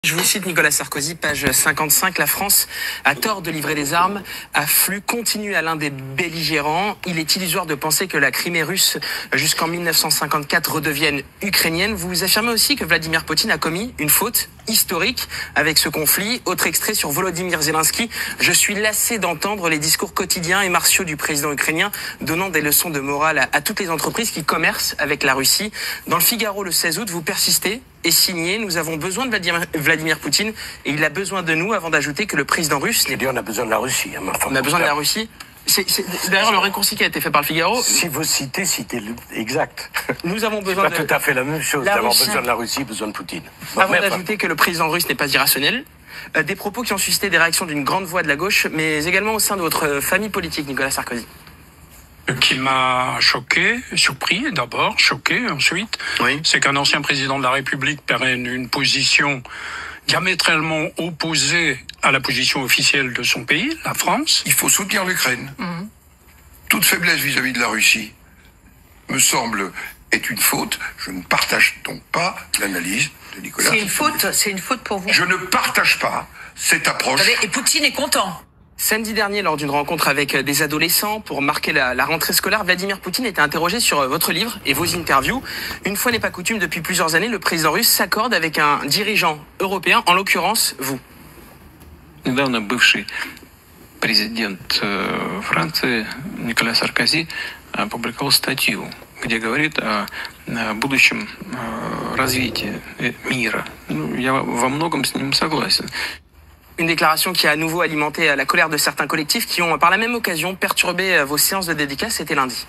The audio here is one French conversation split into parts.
Je vous cite Nicolas Sarkozy, page 55. La France a tort de livrer des armes à flux continu à l'un des belligérants. Il est illusoire de penser que la Crimée russe jusqu'en 1954 redevienne ukrainienne. Vous affirmez aussi que Vladimir Poutine a commis une faute historique avec ce conflit. Autre extrait sur Volodymyr Zelensky. Je suis lassé d'entendre les discours quotidiens et martiaux du président ukrainien donnant des leçons de morale à toutes les entreprises qui commercent avec la Russie. Dans le Figaro le 16 août, vous persistez et signez. Nous avons besoin de Vladimir Poutine et il a besoin de nous, avant d'ajouter que le président russe... On a besoin de la Russie. Hein, on a besoin de la Russie. C'est d'ailleurs le raccourci qui a été fait par le Figaro. Si vous citez exact. Nous avons besoin de... tout à fait la même chose, d'avoir besoin de la Russie, besoin de Poutine. Bon, avant d'ajouter que le président russe n'est pas irrationnel. Des propos qui ont suscité des réactions d'une grande voix de la gauche, mais également au sein de votre famille politique, Nicolas Sarkozy. Qui m'a choqué, surpris d'abord, choqué ensuite, oui. C'est qu'un ancien président de la République prenne une position diamétralement opposée à la position officielle de son pays, la France. Il faut soutenir l'Ukraine. Toute faiblesse vis-à-vis de la Russie, me semble, est une faute. Je ne partage donc pas l'analyse de Nicolas. C'est une faute pour vous. Je ne partage pas cette approche. Et Poutine est content. Samedi dernier, lors d'une rencontre avec des adolescents pour marquer la rentrée scolaire, Vladimir Poutine était interrogé sur votre livre et vos interviews. Une fois n'est pas coutume, depuis plusieurs années, le président russe s'accorde avec un dirigeant européen, en l'occurrence vous. Недавно бывший президент Франции Никола Саркози опубликовал статью, где говорит о будущем развитии мира. Я во многом с ним согласен. Une déclaration qui a à nouveau alimenté la colère de certains collectifs qui ont, par la même occasion, perturbé vos séances de dédicace. C'était lundi.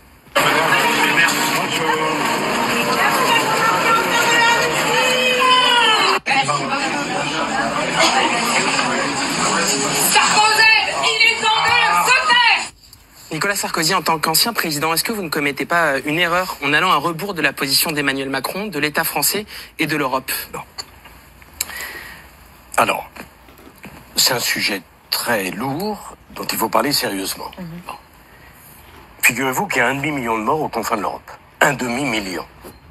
Nicolas Sarkozy, en tant qu'ancien président, est-ce que vous ne commettez pas une erreur en allant à rebours de la position d'Emmanuel Macron, de l'État français et de l'Europe? Non. Alors, c'est un sujet très lourd dont il faut parler sérieusement. Bon. Figurez-vous qu'il y a 1,5 million de morts aux confins de l'Europe. 1,5 million.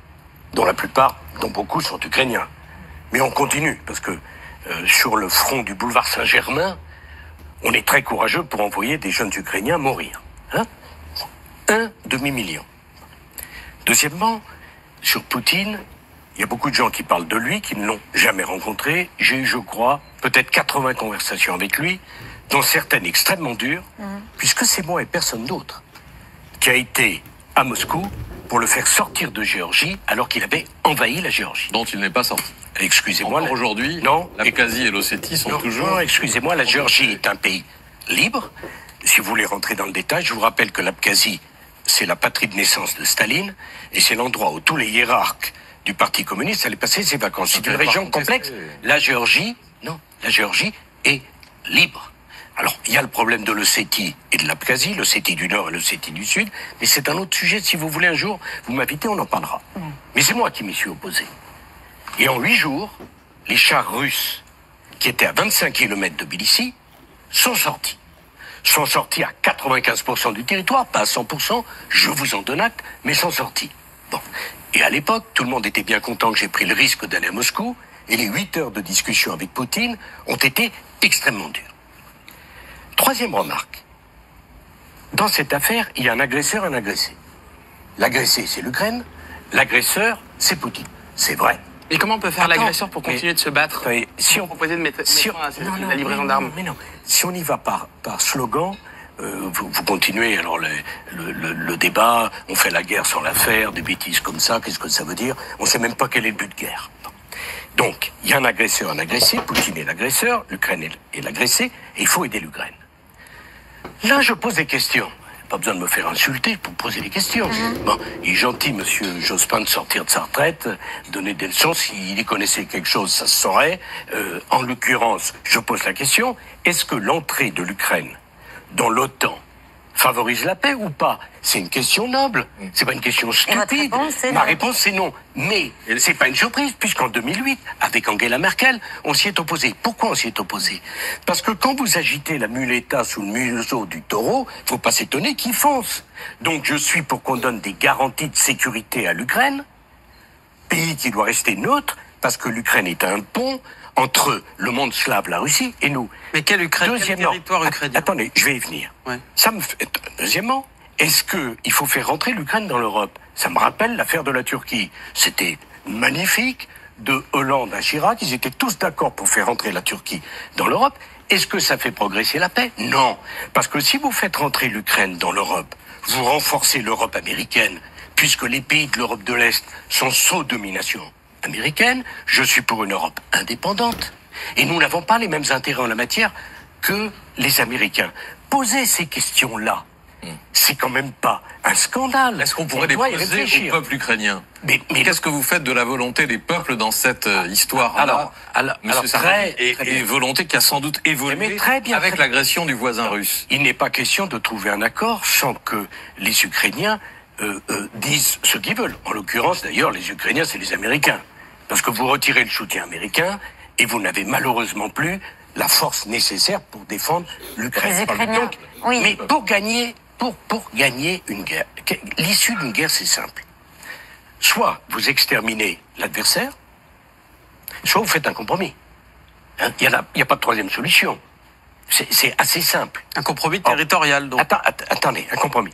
Dont beaucoup sont ukrainiens. Mais on continue, parce que sur le front du boulevard Saint-Germain, on est très courageux pour envoyer des jeunes Ukrainiens mourir. 1,5 million. Deuxièmement, sur Poutine, il y a beaucoup de gens qui parlent de lui, qui ne l'ont jamais rencontré. J'ai eu, je crois, peut-être 80 conversations avec lui, dont certaines extrêmement dures, puisque c'est moi et personne d'autre qui a été à Moscou pour le faire sortir de Géorgie alors qu'il avait envahi la Géorgie. Dont il n'est pas sorti. Excusez-moi. Aujourd'hui, l'Abkhazie et l'Ossétie sont toujours... Non, excusez-moi, la Géorgie est un pays libre. Si vous voulez rentrer dans le détail, je vous rappelle que l'Abkhazie, c'est la patrie de naissance de Staline, et c'est l'endroit où tous les hiérarques du Parti communiste allaient passer ses vacances. C'est une région complexe. La Géorgie est libre. Alors, il y a le problème de l'Ossétie et de l'Abkhazie, l'Ossétie du Nord et l'Ossétie du Sud, mais c'est un autre sujet. Si vous voulez un jour, vous m'invitez, on en parlera. Mais c'est moi qui m'y suis opposé. Et en 8 jours, les chars russes, qui étaient à 25 km de Tbilissi, sont sortis. Sont sortis à 95% du territoire, pas à 100%, je vous en donne acte, mais sont sortis. Bon. Et à l'époque, tout le monde était bien content que j'ai pris le risque d'aller à Moscou, et les 8 heures de discussion avec Poutine ont été extrêmement dures. Troisième remarque. Dans cette affaire, il y a un agresseur et un agressé. L'agressé, c'est l'Ukraine. L'agresseur, c'est Poutine. C'est vrai. Et comment on peut faire l'agresseur pour continuer de se battre? Si on proposait de mettre la livraison d'armes. Mais non. Si on y va par slogan, vous continuez alors le débat, on fait la guerre sans la faire, des bêtises comme ça, qu'est-ce que ça veut dire? On sait même pas quel est le but de guerre. Donc, il y a un agresseur, un agressé, Poutine est l'agresseur, l'Ukraine est l'agressé, et il faut aider l'Ukraine. Là, je pose des questions. Pas besoin de me faire insulter pour poser des questions. Bon, il est gentil, monsieur Jospin, de sortir de sa retraite, donner des leçons. S'il y connaissait quelque chose, ça se saurait. En l'occurrence, je pose la question, est-ce que l'entrée de l'Ukraine dans l'OTAN favorise la paix ou pas? C'est une question noble. C'est pas une question stupide. Ma réponse, c'est non. Mais c'est pas une surprise, puisqu'en 2008, avec Angela Merkel, on s'y est opposé. Pourquoi on s'y est opposé? Parce que quand vous agitez la muleta sous le museau du taureau, faut pas s'étonner qu'il fonce. Donc je suis pour qu'on donne des garanties de sécurité à l'Ukraine, pays qui doit rester neutre, parce que l'Ukraine est un pont entre le monde slave, la Russie, et nous. Mais quel territoire ukrainien? Attendez, je vais y venir. Ouais. Deuxièmement, est-ce qu'il faut faire rentrer l'Ukraine dans l'Europe? Ça me rappelle l'affaire de la Turquie. C'était magnifique, de Hollande à Chirac, ils étaient tous d'accord pour faire rentrer la Turquie dans l'Europe. Est-ce que ça fait progresser la paix? Non. Parce que si vous faites rentrer l'Ukraine dans l'Europe, vous renforcez l'Europe américaine, puisque les pays de l'Europe de l'Est sont sous domination américaine. Je suis pour une Europe indépendante. Et nous n'avons pas les mêmes intérêts en la matière que les Américains. Poser ces questions-là, c'est quand même pas un scandale. Est-ce qu'on pourrait les poser au peuple ukrainien? Mais qu'est-ce que vous faites de la volonté des peuples dans cette histoire? Alors, et volonté qui a sans doute évolué avec l'agression du voisin russe. Il n'est pas question de trouver un accord sans que les Ukrainiens disent ce qu'ils veulent. En l'occurrence, d'ailleurs, les Ukrainiens, c'est les Américains. Parce que vous retirez le soutien américain et vous n'avez malheureusement plus la force nécessaire pour défendre l'Ukraine. Les Ukrainiens, oui. Mais pour gagner une guerre, l'issue d'une guerre, c'est simple. Soit vous exterminez l'adversaire, soit vous faites un compromis. Il n'y a pas de troisième solution. C'est assez simple. Un compromis territorial, donc. Attendez, un compromis.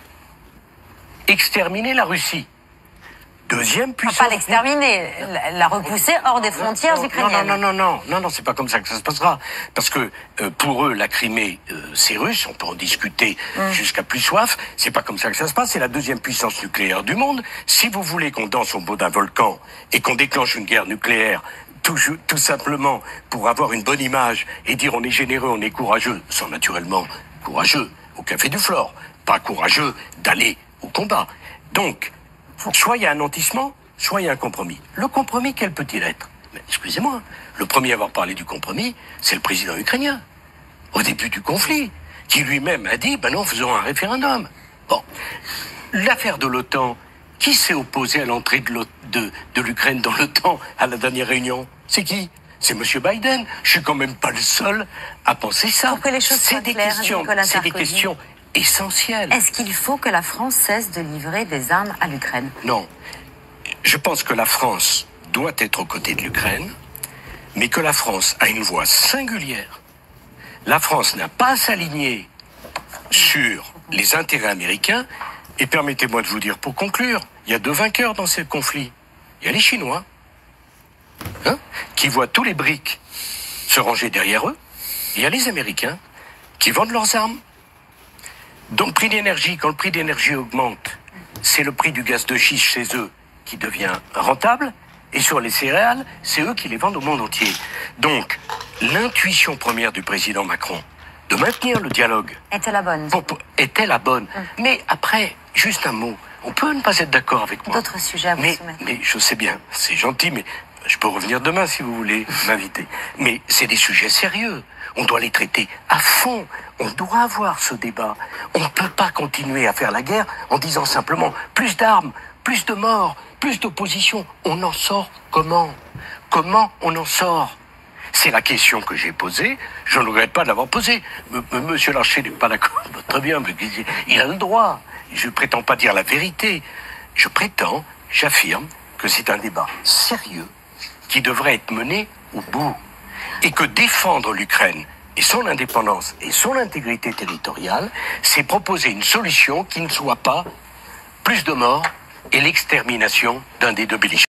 Exterminer la Russie. Deuxième puissance. Pas l'exterminer, la repousser hors des frontières ukrainiennes. Non, c'est pas comme ça que ça se passera. Parce que pour eux, la Crimée, c'est russe, on peut en discuter jusqu'à plus soif. C'est pas comme ça que ça se passe. C'est la deuxième puissance nucléaire du monde. Si vous voulez qu'on danse au bout d'un volcan et qu'on déclenche une guerre nucléaire, tout simplement pour avoir une bonne image et dire on est généreux, on est courageux, sans naturellement courageux au café du Flore, pas courageux d'aller au combat. Donc, soit il y a un nantissement, soit il y a un compromis. Le compromis, quel peut-il être? Excusez-moi, le premier à avoir parlé du compromis, c'est le président ukrainien, au début du conflit, qui lui-même a dit, non, faisons un référendum. Bon, l'affaire de l'OTAN, qui s'est opposé à l'entrée de l'Ukraine dans l'OTAN à la dernière réunion? C'est qui? C'est M. Biden. Je suis quand même pas le seul à penser ça. Pour que les choses soient claires, Nicolas Sarkozy, c'est des questions essentielles. Est-ce qu'il faut que la France cesse de livrer des armes à l'Ukraine? Non. Je pense que la France doit être aux côtés de l'Ukraine, mais que la France a une voix singulière. La France n'a pas à s'aligner sur les intérêts américains. Et permettez-moi de vous dire, pour conclure, il y a deux vainqueurs dans ce conflit. Il y a les Chinois, qui voient tous les BRICS se ranger derrière eux. Et il y a les Américains, qui vendent leurs armes. Donc, prix d'énergie, quand le prix d'énergie augmente, c'est le prix du gaz de schiste chez eux qui devient rentable. Et sur les céréales, c'est eux qui les vendent au monde entier. Donc, l'intuition première du président Macron de maintenir le dialogue était la bonne. Était la bonne. Mais après, juste un mot. On peut ne pas être d'accord avec moi. D'autres sujets à vous soumettre. Mais je sais bien, c'est gentil, mais je peux revenir demain si vous voulez m'inviter. Mais c'est des sujets sérieux. On doit les traiter à fond. On doit avoir ce débat. On ne peut pas continuer à faire la guerre en disant simplement plus d'armes, plus de morts, plus d'opposition. On en sort comment? Comment on en sort? C'est la question que j'ai posée. Je ne regrette pas de l'avoir posée. Monsieur Larcher n'est pas d'accord. Très bien, mais il a le droit. Je ne prétends pas dire la vérité. J'affirme que c'est un débat sérieux qui devrait être mené au bout. Et que défendre l'Ukraine et son indépendance et son intégrité territoriale, c'est proposer une solution qui ne soit pas plus de morts et l'extermination d'un des deux belligérants.